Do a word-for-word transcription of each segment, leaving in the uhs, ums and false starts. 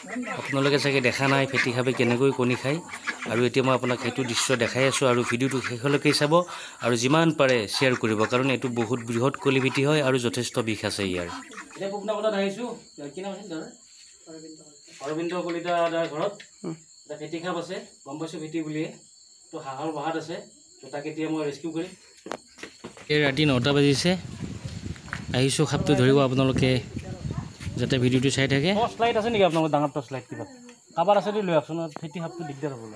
আপোনালোকে চাগে দেখা নাই ফেটি সাপে কেনেকৈ কণী খায় আৰু এতিয়া মই আপোনাক সেইটো দৃশ্য দেখাই আছোঁ আৰু ভিডিঅ'টো শেষলৈকে চাব আৰু যিমান পাৰে শ্বেয়াৰ কৰিব কাৰণ এইটো বহুত বৃহৎ কলিভিটি হয় আৰু যথেষ্ট বিষ আছে ইয়াৰ এতিয়া পুকনা কথা আহিছোঁ কি নাম আছিল দাদা অৰবিন্দ কলিতা দাৰ ঘৰত এটা ফেটি সাপ আছে গম পাইছোঁ ফেটি বুলিয়ে তো হাঁহৰ বাহাত আছে তো তাক এতিয়া মই ৰেস্কিউ কৰিম এই ৰাতি নটা বাজিছে আহিছোঁ সাপটো ধৰিব আপোনালোকে যাতে ভিডিঅ'টো চাই থাকে টৰ্চ লাইট আছে নেকি আপোনালোকৰ ডাঙৰ টৰ্চ লাইট কিবা কাবাৰ আছে লৈ আহকচোন ফেটি সাপটো দিগদাৰ হ'ব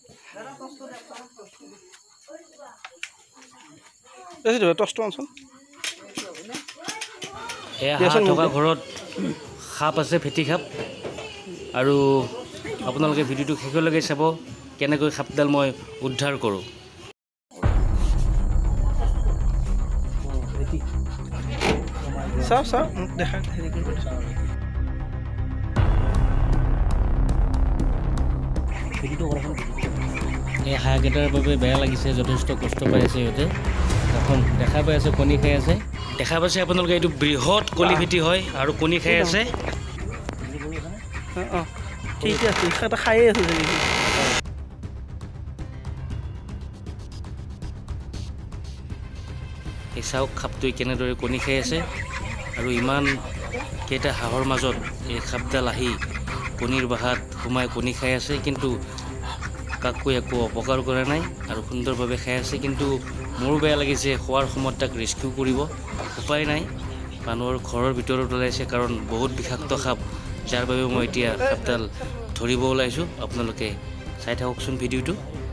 এয়া হাঁহ থকা ঘৰত সাপ আছে ফেটি সাপ আৰু আপোনালোকে ভিডিঅ'টো শেষলৈকে চাব কেনেকৈ সাপডাল মই উদ্ধাৰ কৰোঁ চাও চাও দেখা এই হাঁহকেইটাৰ বাবে বেয়া লাগিছে যথেষ্ট কষ্ট পাই আছে সিহঁতে এখন দেখা পাই আছে কণী খাই আছে দেখা পাইছে আপোনালোকে এইটো বৃহৎ কলিভিটি হয় আৰু কণী খাই আছে ঠিক আছে খায়ে আছে এই চাওক সাপটোৱে কেনেদৰে কণী খাই আছে আৰু ইমান কেইটা হাঁহৰ মাজত এই সাপডাল আহি কণীৰ বাহাত সোমাই কণী খাই আছে কিন্তু কাকো একো অপকাৰ কৰা নাই আৰু সুন্দৰভাৱে খাই আছে কিন্তু মোৰো বেয়া লাগিছে খোৱাৰ সময়ত তাক ৰেস্কিউ কৰিব উপায় নাই মানুহৰ ঘৰৰ ভিতৰত ওলাইছে কাৰণ বহুত বিষাক্ত সাপ যাৰ বাবে মই এতিয়া সাপডাল ধৰিব ওলাইছোঁ আপোনালোকে চাই থাককচোন ভিডিঅ'টো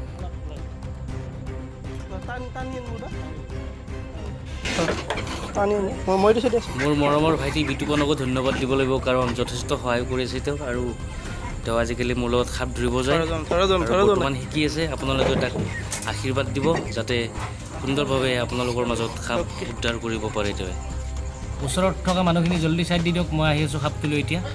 মোৰ মৰমৰ ভাইটি বিতুপনকো ধন্যবাদ দিব লাগিব কাৰণ যথেষ্ট সহায় কৰিছে তেওঁ আৰু তেওঁ আজিকালি মোৰ লগত সাপ ধৰিব যায় বৰ্তমান শিকি আছে আপোনালোকে তাক আশীৰ্বাদ দিব যাতে সুন্দৰভাৱে আপোনালোকৰ মাজত সাপ উদ্ধাৰ কৰিব পাৰে তেওঁ ওচৰত থকা মানুহখিনি জল্দি চাই দি দিয়ক মই আহি আছোঁ সাপটো লৈ এতিয়া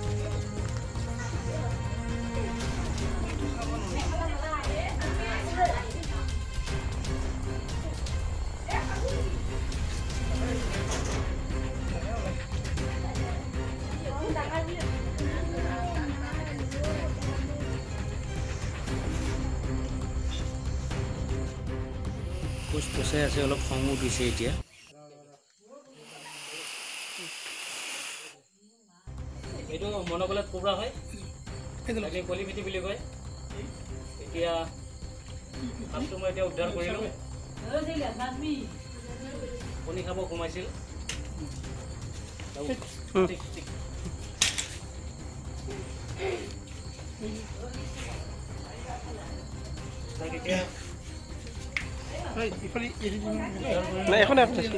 কোচ পচাই আছে অলপ খং উঠিছে এতিয়া এইটো মনগলত কোবৰা হয় কলিভিটি বুলি কয় এতিয়া সাপটো মই এতিয়া উদ্ধাৰ কৰিলোঁ কণী খাব সোমাইছিল এতিয়া নাই এখন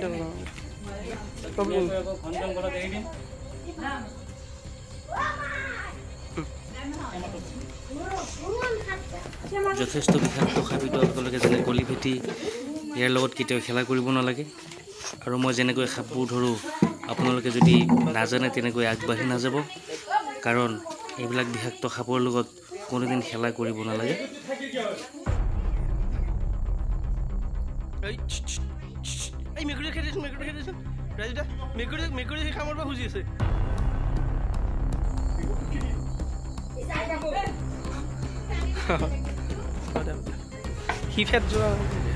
যথেষ্ট বিষাক্ত সাপিটো আপোনালোকে যেনে কলিভিটি ইয়াৰ লগত কেতিয়াও খেলা কৰিব নালাগে আৰু মই যেনেকৈ সাপবোৰ ধৰোঁ আপোনালোকে যদি নাজানে তেনেকৈ আগবাঢ়ি নাযাব কাৰণ এইবিলাক বিষাক্ত সাপৰ লগত কোনোদিন খেলা কৰিব নালাগে এই মেকুৰী খেলিছোঁ মেকুৰী খেলিছোঁ ৰাজুদা মেকুৰী মেকুৰী সেই কামৰ পৰা খুজি আছে সি ফেট যোৱা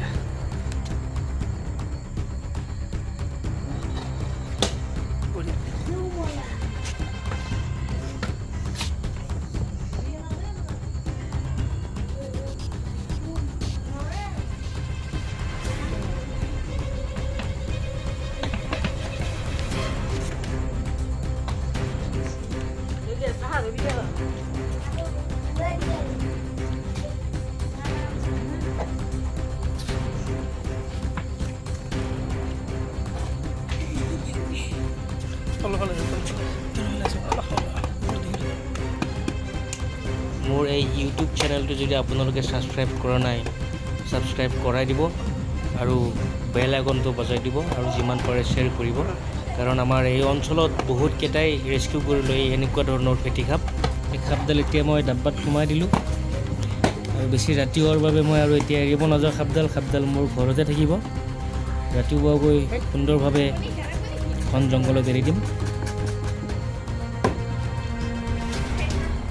মোৰ এই ইউটিউব চেনেলটো যদি আপোনালোকে ছাবস্ক্ৰাইব কৰা নাই ছাবস্ক্ৰাইব কৰাই দিব আৰু বেল আইকনটো বজাই দিব আৰু যিমান পাৰে শ্বেয়াৰ কৰিব কাৰণ আমাৰ এই অঞ্চলত বহুতকেইটাই ৰেস্কিউ কৰিলোঁ এই এনেকুৱা ধৰণৰ ফেটি সাপ এই সাপডাল এতিয়া মই ডাব্বাত সোমাই দিলোঁ আৰু বেছি ৰাতি হোৱাৰ বাবে মই আৰু এতিয়া এৰিব নাযাওঁ সাপডাল সাপডাল মোৰ ঘৰতে থাকিব ৰাতিপুৱা গৈ সুন্দৰভাৱে ঘন জংঘলত এৰি দিম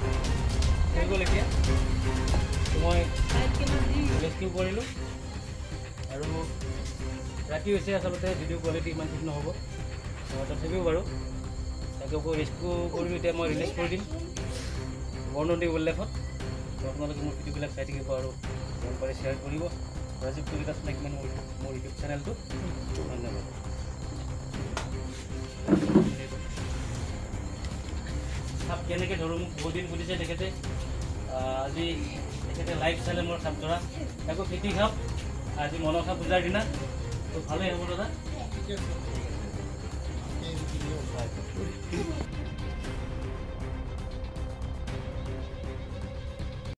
ৰেস্কিউ কৰিলোঁ আৰু ৰাতি হৈছে আচলতে ভিডিঅ' কোৱালিটি ইমান ঠিক নহ'ব তথাপিও বাৰু তাকে আকৌ ৰেস্কিউ কৰিলোঁ এতিয়া মই ৰিলিজ কৰি দিম বৰ্ণনদী ৱাইল্ড লাইফত আপোনালোকে মোৰ ভিডিঅ'বিলাক চাই থাকিব আৰু যিমান পাৰে শ্বেয়াৰ কৰিব ৰাজীৱ কলিতা স্নেকমেন মোৰ মোৰ ইউটিউব চেনেলটো ধন্যবাদ সাপ কেনেকৈ ধৰোঁ মোক বহুত দিন সুধিছে তেখেতে আজি তেখেতে লাইভ চালে মোৰ সাপ ধৰা আকৌ ফেটি সাপ আজি মনসা পূজাৰ দিনা তো ভালেই হ'ব দাদা ঠিক আছে